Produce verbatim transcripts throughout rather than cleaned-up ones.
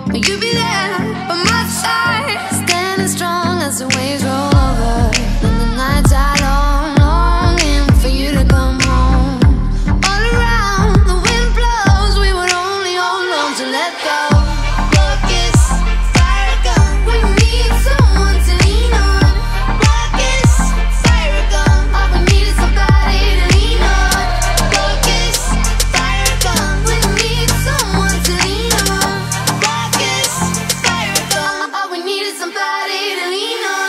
Will you be there by my side? Standing strong as the waves roll over, and the nights are long, longing for you to come home. All around, the wind blows, we would only hold on to let go. Focus, fire gun, we need someone to lean on. Focus, fire gun, all we need is somebody to lean on. Focus, fire gun, we need someone to lean on. Focus, fire gun, all we need is somebody to lean on.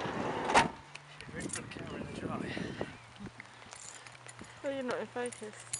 Well, you're not in focus.